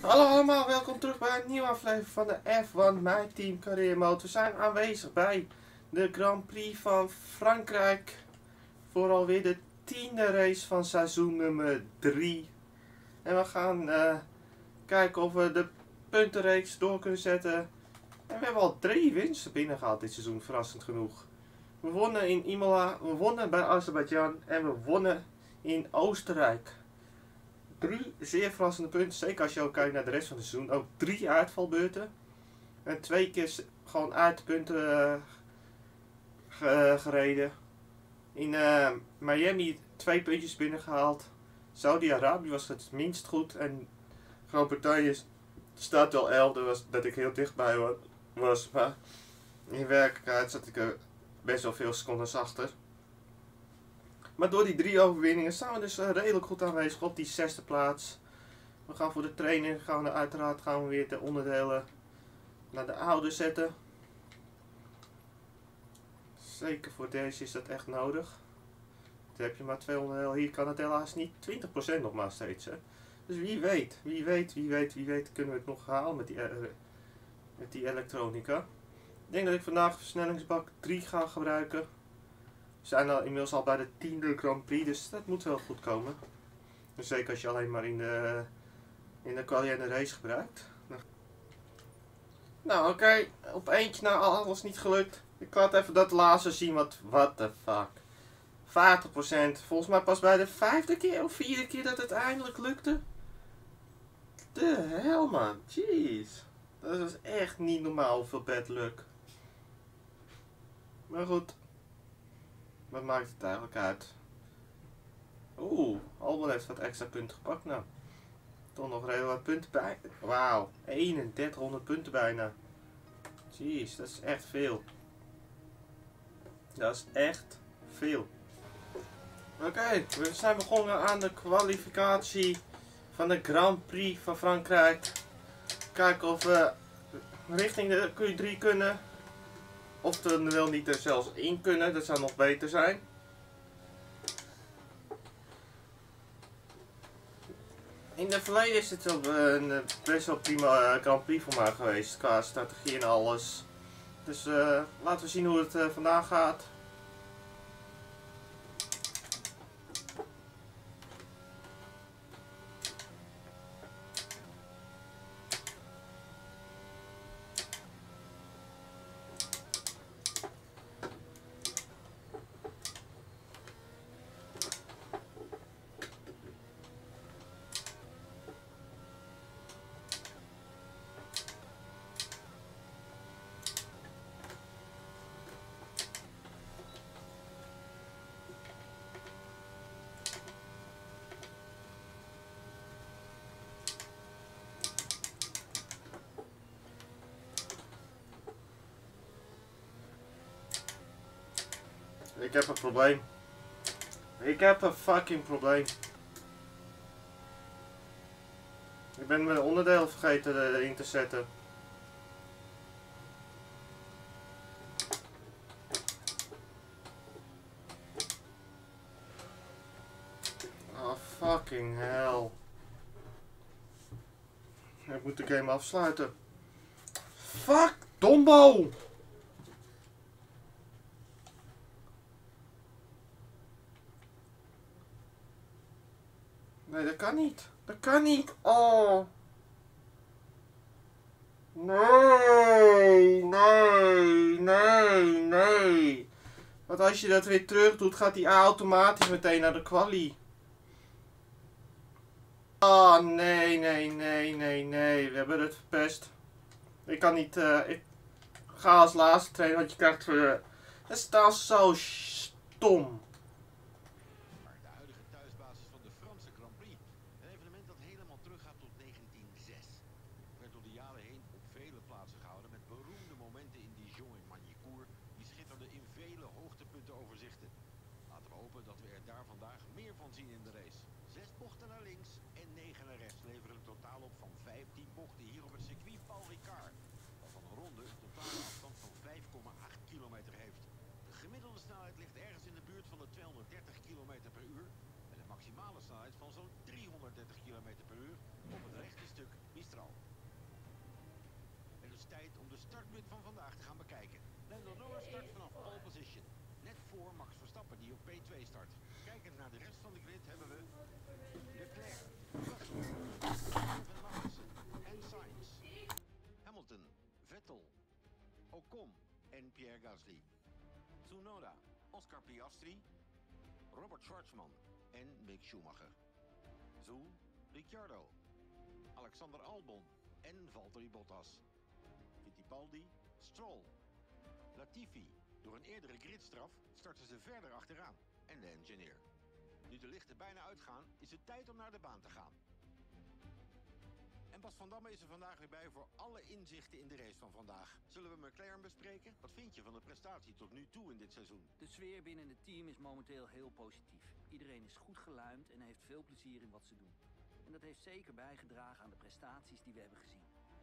Hallo allemaal, welkom terug bij een nieuwe aflevering van de F1 My Team Career Mode. We zijn aanwezig bij de Grand Prix van Frankrijk. Voor alweer de 10e race van seizoen nummer 3. En we gaan kijken of we de puntenreeks door kunnen zetten. En we hebben al 3 winsten binnengehaald dit seizoen, verrassend genoeg. We wonnen in Imola, we wonnen bij Azerbeidzjan en we wonnen in Oostenrijk. 3 zeer verrassende punten, zeker als je ook kijkt naar de rest van het seizoen. Ook 3 uitvalbeurten. En 2 keer gewoon uitpunten gereden. In Miami 2 puntjes binnengehaald. Saudi-Arabië was het minst goed. En Groot-Brittannië staat wel 11e, dat ik heel dichtbij was. Maar in werkelijkheid zat ik er best wel veel secondes achter. Maar door die 3 overwinningen staan we dus redelijk goed aanwezig op die 6e plaats. We gaan voor de training, uiteraard gaan we weer de onderdelen naar de oude zetten. Zeker voor deze is dat echt nodig. Dan heb je maar 2 onderdelen. Hier kan het helaas niet. 20% nog maar steeds. Hè. Dus wie weet kunnen we het nog halen met die elektronica. Ik denk dat ik vandaag versnellingsbak 3 ga gebruiken. We zijn inmiddels al bij de 10e Grand Prix, dus dat moet wel goed komen. Dus zeker als je alleen maar in de quali en de race gebruikt. Nou oké, op eentje na alles niet gelukt. Ik laat even dat laatste zien, what the fuck. 50%, volgens mij pas bij de 5e keer of 4e keer dat het eindelijk lukte. De hel man, jeez. Dat is echt niet normaal hoeveel bad luck. Maar goed. Wat maakt het eigenlijk uit? Oeh, Albon heeft wat extra punten gepakt nou. Toch nog redelijk wat punten bij. Wauw, 3100 punten bijna. Jeez, dat is echt veel. Dat is echt veel. Oké, we zijn begonnen aan de kwalificatie van de Grand Prix van Frankrijk. Kijken of we richting de Q3 kunnen. Of we er wel niet er zelfs in kunnen, dat zou nog beter zijn. In het verleden is het een best wel prima Grand Prix voor mij geweest, qua strategie en alles. Dus laten we zien hoe het vandaag gaat. Ik heb een probleem. Ik heb een fucking probleem. Ik ben mijn onderdeel vergeten erin te zetten. Oh fucking hell. Ik moet de game afsluiten. Fuck Dombo! Nee, dat kan niet. Dat kan niet. Oh. Nee. Want als je dat weer terug doet, gaat hij automatisch meteen naar de quali. Oh, nee. We hebben het verpest. Ik kan niet, ik ga als laatste trainen, want je krijgt dat is dan zo stom. De huidige thuisbasis van de Franse Grand Prix. Een evenement dat helemaal teruggaat tot 1906. Werd door de jaren heen op vele plaatsen gehouden met beroemde momenten in Dijon en Magny-Cours. Die schitterden in vele hoogtepuntenoverzichten. Laten we hopen dat we er daar vandaag meer van zien in de race. 6 bochten naar links en 9 naar rechts leveren een totaal op van 15 bochten hier op het circuit Paul Ricard. Waarvan een ronde een totale afstand van 5,8 kilometer heeft. De gemiddelde snelheid ligt ergens in de buurt van de 230 km per uur. En een maximale snelheid van zo'n 330 km per uur op het rechte stuk Mistral. rit van vandaag te gaan bekijken. Lando Norris start vanaf pole position. Net voor Max Verstappen die op P2 start. Kijkend naar de rest van de grid hebben we Leclerc, Russell, Magnussen en Sainz. Hamilton, Vettel, Ocon en Pierre Gasly. Tsunoda, Oscar Piastri, Robert Schwartzman en Mick Schumacher. Zhou, Ricciardo, Alexander Albon en Valtteri Bottas. Fittipaldi, Stroll. Latifi. Door een eerdere gridstraf starten ze verder achteraan. En de engineer. Nu de lichten bijna uitgaan, is het tijd om naar de baan te gaan. En Bas van Damme is er vandaag weer bij voor alle inzichten in de race van vandaag. Zullen we McLaren bespreken? Wat vind je van de prestatie tot nu toe in dit seizoen? De sfeer binnen het team is momenteel heel positief. Iedereen is goed geluimd en heeft veel plezier in wat ze doen. En dat heeft zeker bijgedragen aan de prestaties die we hebben gezien.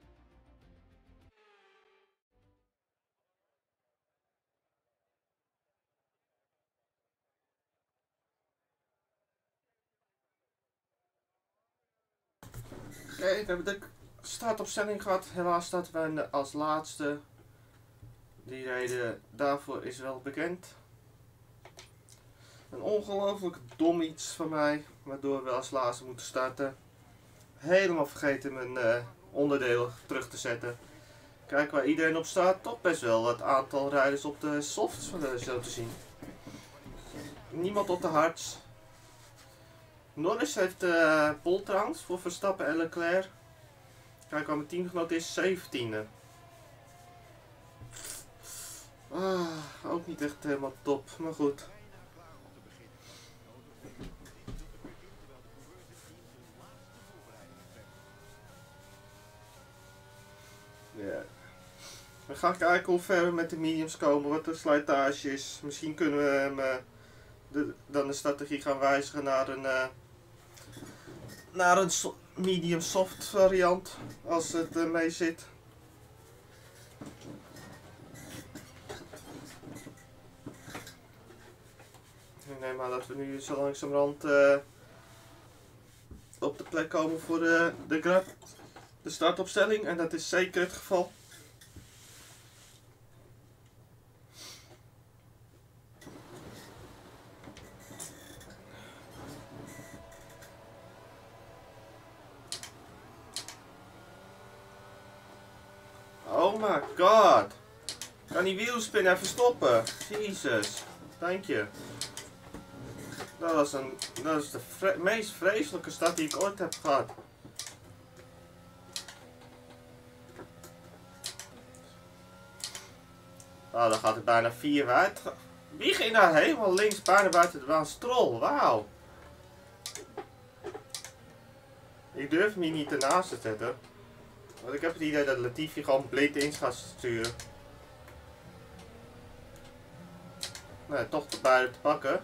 Oké, we hebben de startopstelling gehad. Helaas starten wij als laatste. Die reden daarvoor is wel bekend. Een ongelooflijk dom iets van mij, waardoor we als laatste moeten starten. Helemaal vergeten mijn onderdelen terug te zetten. Kijk waar iedereen op staat, toch best wel het aantal rijders op de softs zo te zien. Niemand op de hards. Norris heeft pole trouwens voor Verstappen en Leclerc. Kijk waar mijn teamgenoot is, 17e. Ook niet echt helemaal top, maar goed. Ja. We gaan kijken hoe ver we met de mediums komen, wat de slijtage is. Misschien kunnen we hem, dan de strategie gaan wijzigen naar een medium soft variant, als het mee zit. Ik neem aan dat we nu zo langzamerhand op de plek komen voor de startopstelling, en dat is zeker het geval. Oh my god! Kan die wielspin even stoppen? Jezus, dank je. Dat is de meest vreselijke start die ik ooit heb gehad. Oh, dan gaat het bijna 4 wijd. Wie ging daar helemaal links bijna buiten de baan? Stroll, wauw. Ik durf hem hier niet ernaast te zetten. Want ik heb het idee dat Latifi gewoon blind in gaat sturen. Nee, toch de buiten te pakken.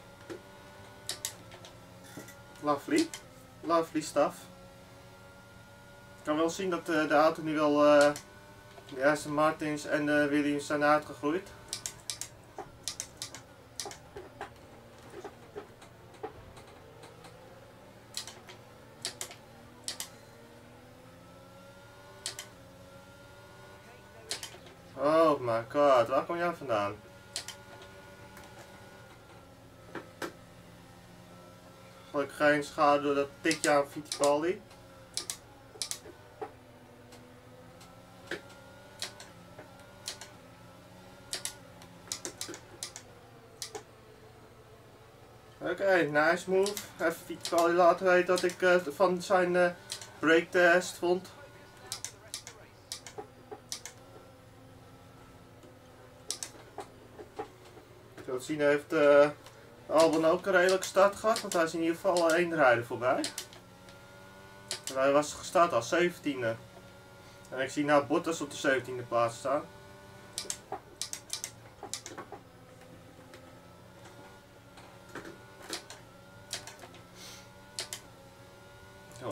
Lovely. Lovely stuff. Ik kan wel zien dat de auto nu wel de Aston Martins en de Williams zijn uitgegroeid. Oh my god, waar kom jij vandaan? Gelukkig geen schade door dat tikje aan Fittipaldi. Oké, nice move. Even Fittipaldi laten weten dat ik van zijn brake test vond. Zoals zien heeft Albon ook een redelijke start gehad, want hij is in ieder geval 1 rijder voorbij. En hij was gestart als 17e. En ik zie nou Bottas op de 17e plaats staan. Oh.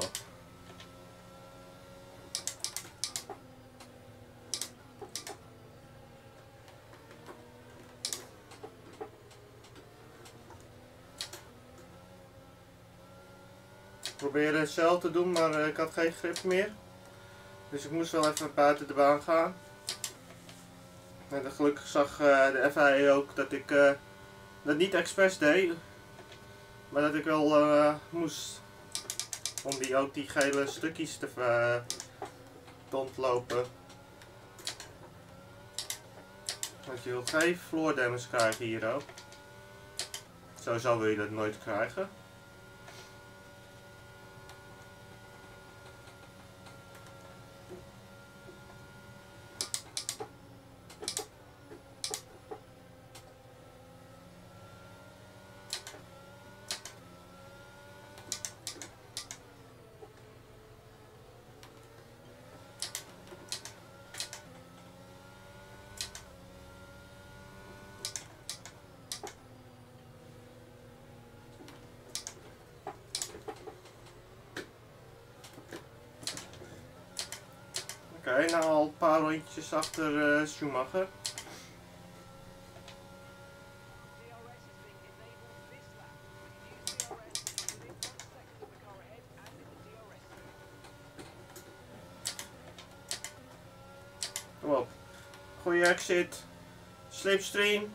Ik probeerde het zelf te doen, maar ik had geen grip meer. Dus ik moest wel even buiten de baan gaan. En gelukkig zag de FIA ook dat ik dat niet expres deed. Maar dat ik wel moest. Om ook die gele stukjes te ontlopen. Want je wilt geen floor damage krijgen hier ook. Sowieso wil je dat nooit krijgen. Oké, nou al een paar rondjes achter Schumacher. Kom op. Goeie exit. Slipstream.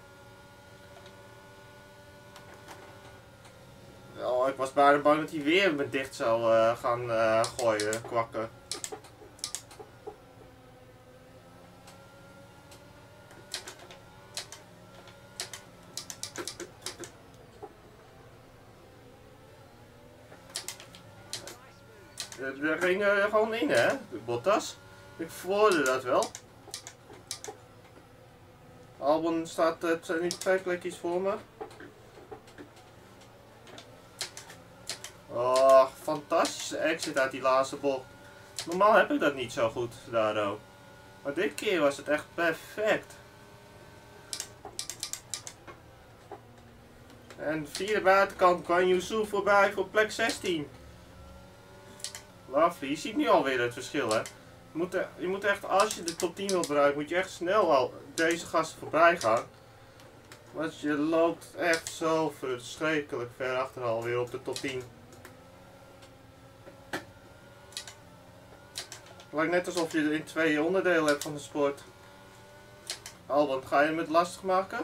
Oh, ik was bijna bang dat hij weer met dicht zou gaan gooien, kwakken. Er ging gewoon in, hè, de Bottas. Ik verwoordde dat wel. Albon staat nu 2 plekjes voor me. Oh, fantastische exit uit die laatste bocht. Normaal heb ik dat niet zo goed, daardoor. Maar dit keer was het echt perfect. En de vierde buitenkant kan Yusu voorbij voor plek 16. Lovely, je ziet nu alweer het verschil, hè. Je moet echt, als je de top 10 wil bereiken, moet je echt snel al deze gasten voorbij gaan. Want je loopt echt zo verschrikkelijk ver achter alweer op de top 10. Het lijkt net alsof je in 2 onderdelen hebt van de sport. Albon, ga je hem het lastig maken?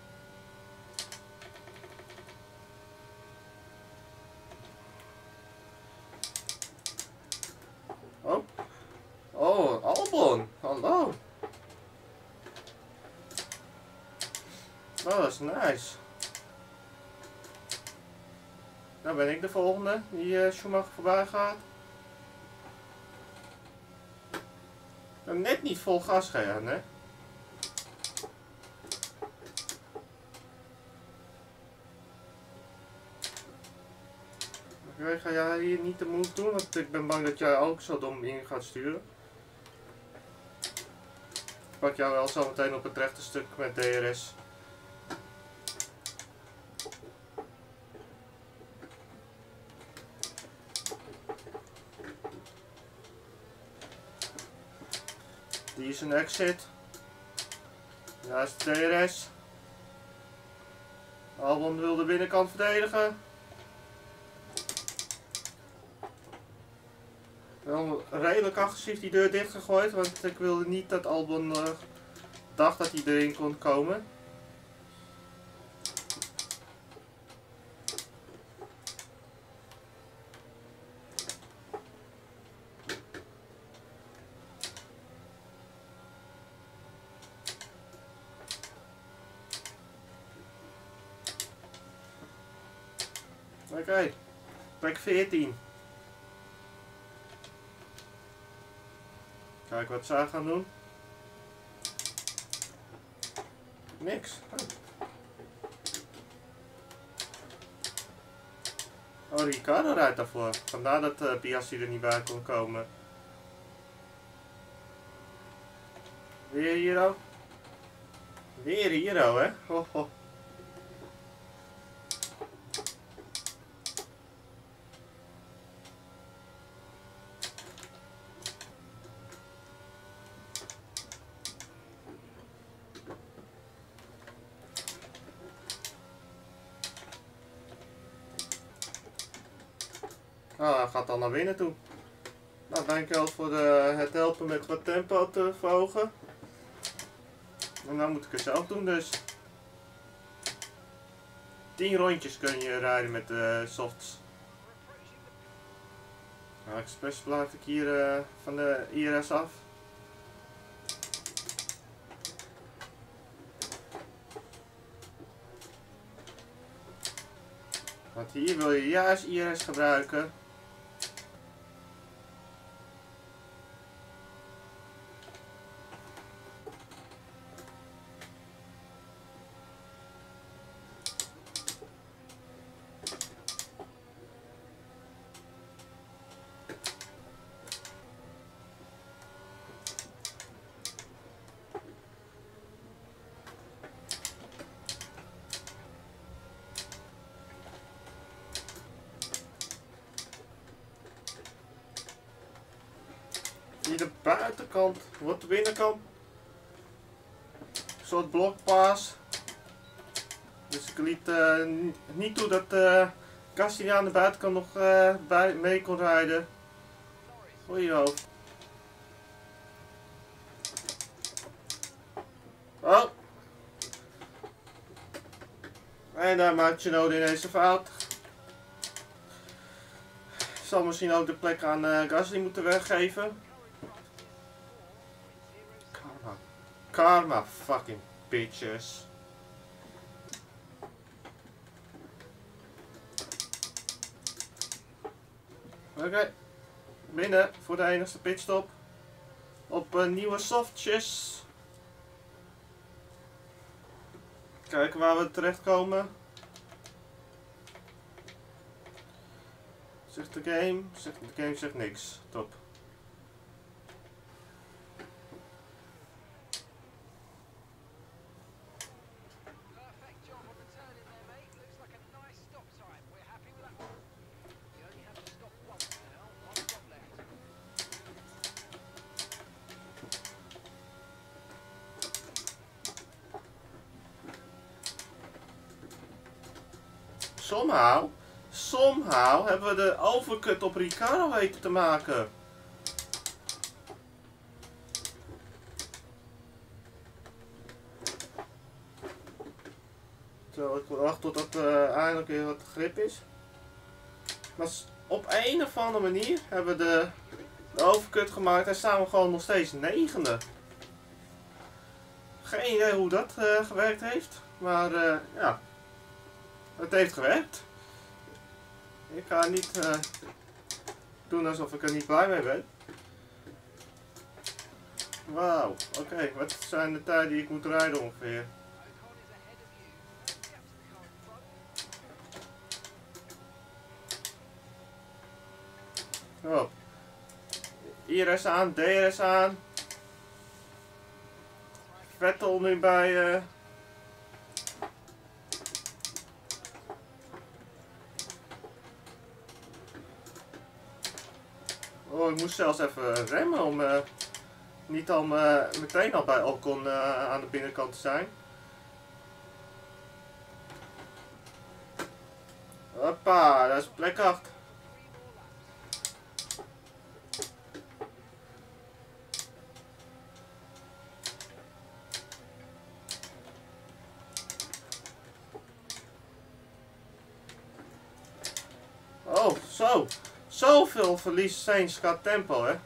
Oh. Oh, Albon. Hallo. Oh, dat is nice. Nou ben ik de volgende die Schumacher voorbij gaat. Ik heb net niet vol gas gegaan, hè. Oké, ga jij hier niet de move doen, want ik ben bang dat jij ook zo dom in gaat sturen. Ik pak jou wel zo meteen op het rechte stuk met DRS. Die is een exit. Daar is de DRS. Albon wil de binnenkant verdedigen. Wel redelijk agressief die deur dicht gegooid, want ik wilde niet dat Albon dacht dat hij erin kon komen. Oké, plek 14. Kijk wat zij gaan doen. Niks. Oh, Ricciardo rijdt daarvoor. Vandaar dat Piastri er niet bij kon komen. Weer Hiro. Weer Hiro, hè? Ho, ho. Ah, hij gaat dan naar binnen toe. Nou, dankjewel voor het helpen met wat tempo te verhogen. En dan moet ik het zelf doen dus. 10 rondjes kun je rijden met de softs. Nou, expres laat ik hier van de IRS af. Want hier wil je juist IRS gebruiken. Hier de buitenkant wordt de binnenkant een soort blokpaas. Dus ik liet niet toe dat Gasly aan de buitenkant nog mee kon rijden. Goeie hoofd. Oh! En daar maakt Tsunoda ineens een fout. Zal misschien ook de plek aan Gasly moeten weggeven. Karma fucking bitches. Oké. Binnen voor de enigste pitstop. Op nieuwe softjes. Kijken waar we terechtkomen. Zegt de game? De game zegt niks. Top. Somehow hebben we de overcut op Ricciardo weten te maken. Zo, ik wacht tot dat eindelijk weer wat grip is. Maar op een of andere manier hebben we de overcut gemaakt en staan we gewoon nog steeds 9e. Geen idee hoe dat gewerkt heeft, maar ja, het heeft gewerkt. Ik ga niet doen alsof ik er niet blij mee ben. Wauw, oké, wat zijn de tijden die ik moet rijden ongeveer? Oh. IRS aan, DRS aan. Vettel nu bij Oh, ik moest zelfs even remmen om niet al meteen al bij Ocon aan de binnenkant te zijn. Hoppa, daar is plek 8. Oh, zo. Zoveel verlies Sainz qua tempo, hè.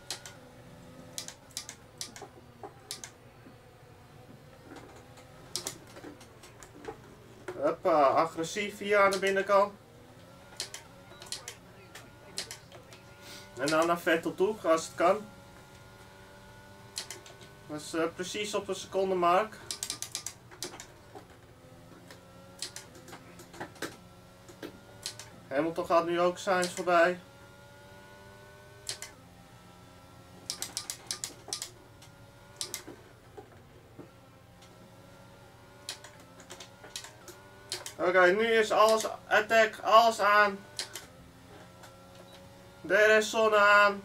Hoppa, agressief hier aan de binnenkant. En dan naar Vettel toe, als het kan. Dat is precies op een secondenmark. Hamilton gaat nu ook Sainz voorbij. Oké, nu is alles attack, alles aan. DRS-zone aan.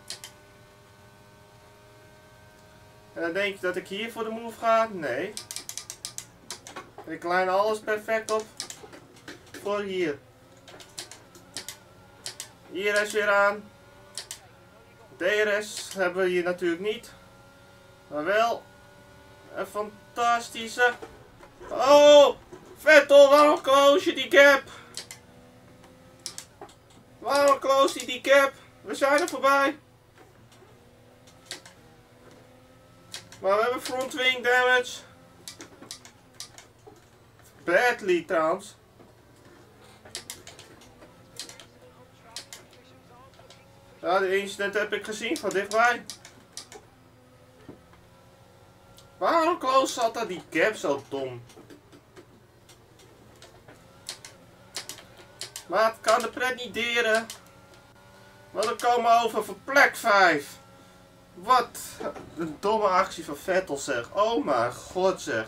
En dan denk je dat ik hier voor de move ga? Nee. Ik line alles perfect op voor hier. IRS weer aan. DRS hebben we hier natuurlijk niet. Maar wel Een fantastische... Oh! Vettel, waarom close je die gap? Waarom close je die gap? We zijn er voorbij. Maar we hebben front wing damage. Badly trouwens. Ja, de incident heb ik gezien van dichtbij. Waarom close zat daar die gap zo dom? Maar het kan de pret niet deren. Maar dan komen we over voor plek 5. Wat een domme actie van Vettel zeg. Oh mijn god zeg.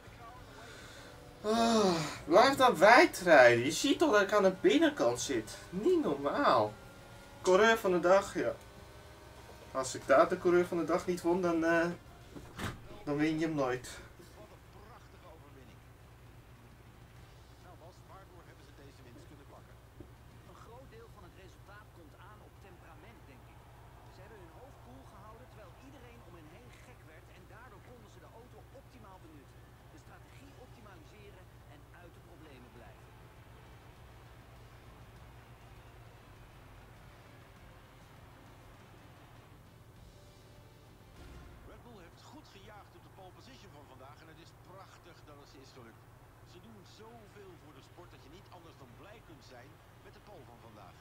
Oh, blijf dan wijd rijden. Je ziet toch dat ik aan de binnenkant zit. Niet normaal. Coureur van de dag, ja. Als ik daar de coureur van de dag niet won, dan win je hem nooit. Wat een prachtige overwinning. Nou Bas, waardoor hebben ze deze winst kunnen pakken? Een groot deel van het resultaat komt aan op temperament, denk ik. Ze hebben hun hoofd koel gehouden terwijl iedereen om hen heen gek werd en daardoor konden ze de auto optimaal benutten. De strategie optimaliseren en uit de problemen blijven. Red Bull heeft goed gejaagd op de pole position van vandaag en het is prachtig dat het ze is gelukt. Ze doen zoveel voor de sport dat je niet anders dan blij kunt zijn met de pole van vandaag.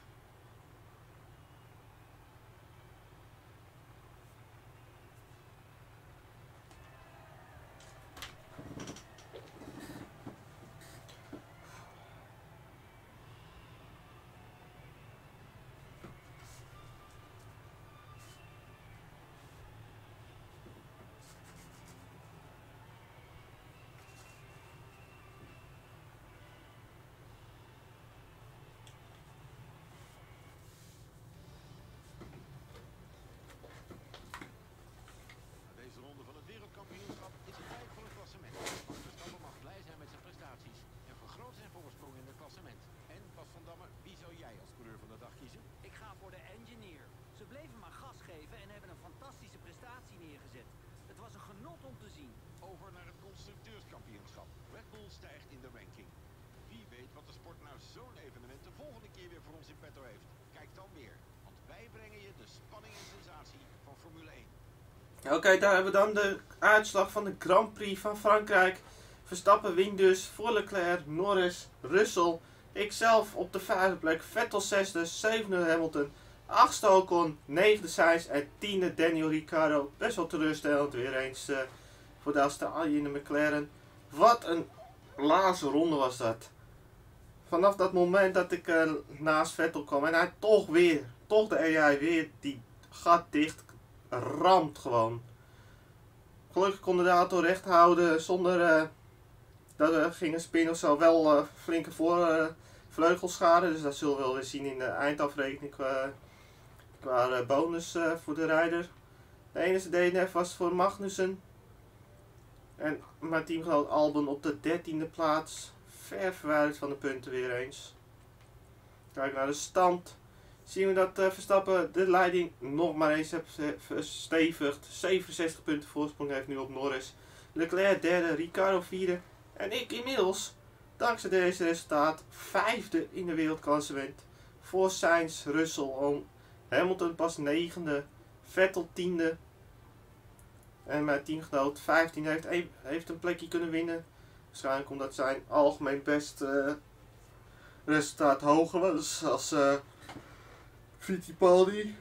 Na deze ronde van het wereldkampioenschap is het tijd voor het klassement. Max Verstappen mag blij zijn met zijn prestaties en vergroot zijn voorsprong in het klassement. En Bas van Damme, wie zou jij als coureur van de dag kiezen? Ik ga voor de engineer. Ze bleven maar gas geven en hebben een fantastische prestatie neergezet. Het was een genot om te zien. Over naar het constructeurskampioenschap. Red Bull stijgt in de ranking. Wie weet wat de sport nou zo'n evenement de volgende keer weer voor ons in petto heeft. Kijk dan weer, want wij brengen je de spanning en sensatie van Formule 1. Oké, daar hebben we dan de uitslag van de Grand Prix van Frankrijk. Verstappen wint dus voor Leclerc, Norris, Russell. Ikzelf op de 5e plek, Vettel 6e, 7e Hamilton, 8e Ocon, 9e Sainz en 10e Daniel Ricciardo. Best wel teleurstellend weer eens voor de Australië in de McLaren. Wat een laatste ronde was dat. Vanaf dat moment dat ik naast Vettel kwam en hij toch de AI weer die gat dicht ramt gewoon. Gelukkig kon de auto recht houden zonder dat er ging een spin of zo. Wel flinke vleugelschade, dus dat zullen we wel weer zien in de eindafrekening qua bonus voor de rijder. De enige DNF was voor Magnussen. En mijn teamgenoot Albon op de 13e plaats. Ver verwijderd van de punten weer eens. Kijk naar de stand. Zien we dat Verstappen de leiding nog maar eens heeft verstevigd. 67 punten voorsprong heeft nu op Norris. Leclerc derde, Ricciardo vierde. En ik inmiddels, dankzij deze resultaat, 5e in de wereldklassement. Voor Sainz, Russell, Hamilton pas 9e. Vettel 10e. En mijn teamgenoot 15 heeft een plekje kunnen winnen. Waarschijnlijk omdat zijn algemeen beste resultaat hoger was als Fittipaldi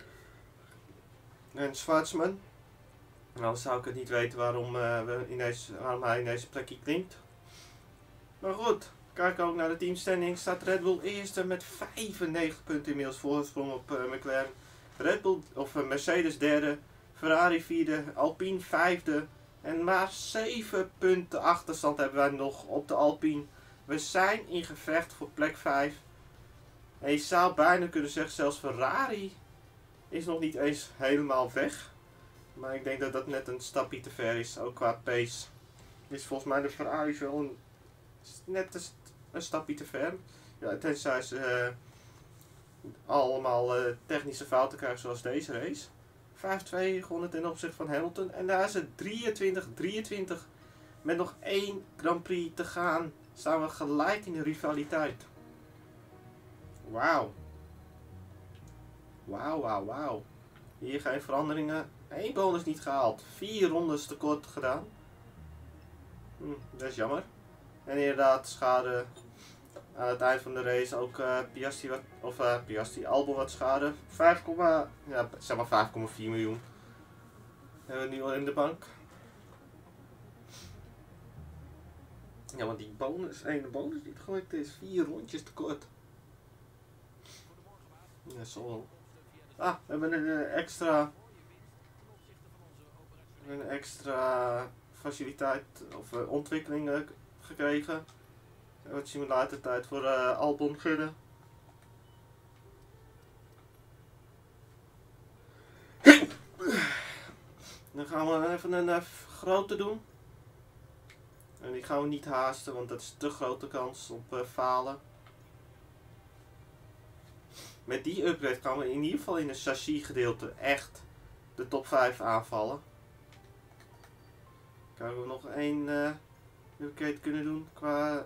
en Schwarzman. Nou zou ik het niet weten waarom hij in deze plekje klinkt. Maar goed, kijk ook naar de teamstanding. Staat Red Bull eerste met 95 punten inmiddels voorsprong op McLaren. Mercedes derde. Ferrari vierde, Alpine vijfde en maar 7 punten achterstand hebben wij nog op de Alpine. We zijn in gevecht voor plek 5. En je zou bijna kunnen zeggen, zelfs Ferrari is nog niet eens helemaal weg. Maar ik denk dat dat net een stapje te ver is, ook qua pace. Is volgens mij de Ferrari wel net een stapje te ver. Ja, tenzij ze allemaal technische fouten krijgen zoals deze race. 5-2 gewonnen ten opzichte van Hamilton. En daar is het 23-23. Met nog 1 Grand Prix te gaan. Staan we gelijk in de rivaliteit. Wauw. Wauw. Hier geen veranderingen. 1 bonus niet gehaald. 4 rondes tekort gedaan. Dat is jammer. En inderdaad schade aan het eind van de race. Ook Albon wat schade. 5,4 miljoen. Hebben we nu al in de bank. Ja, want die ene bonus die gelukt is. 4 rondjes tekort. Ja, zo wel. We hebben een extra faciliteit of ontwikkeling gekregen. Wat simulatortijd voor Albon gunnen. Dan gaan we even een grote doen. En die gaan we niet haasten, want dat is te grote kans op falen. Met die upgrade gaan we in ieder geval in het chassis gedeelte echt de top 5 aanvallen. Kijken of we nog 1 upgrade kunnen doen qua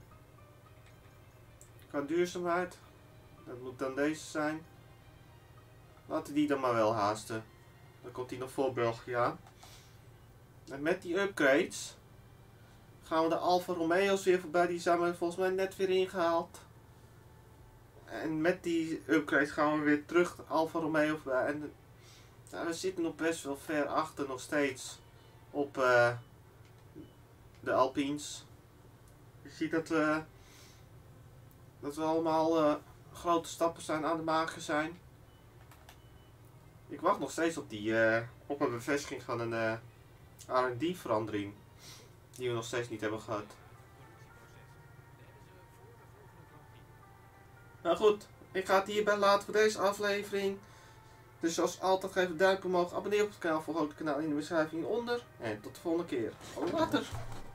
duurzaamheid. Dat moet dan deze zijn. Laten we die dan maar wel haasten. Dan komt hij nog voor België aan. En met die upgrades gaan we de Alfa Romeo's weer voorbij. Die zijn we volgens mij net weer ingehaald. En met die upgrades gaan we weer terug de Alfa Romeo voorbij. En we zitten nog best wel ver achter nog steeds op de Alpines. Je ziet dat we allemaal grote stappen zijn aan de maken zijn. Ik wacht nog steeds op op een bevestiging van een R&D verandering. Die we nog steeds niet hebben gehad. Nou goed, ik ga het hierbij laten voor deze aflevering. Dus zoals altijd geef een duimpje omhoog, abonneer op het kanaal, volg ook het kanaal in de beschrijving hieronder. En tot de volgende keer. Later!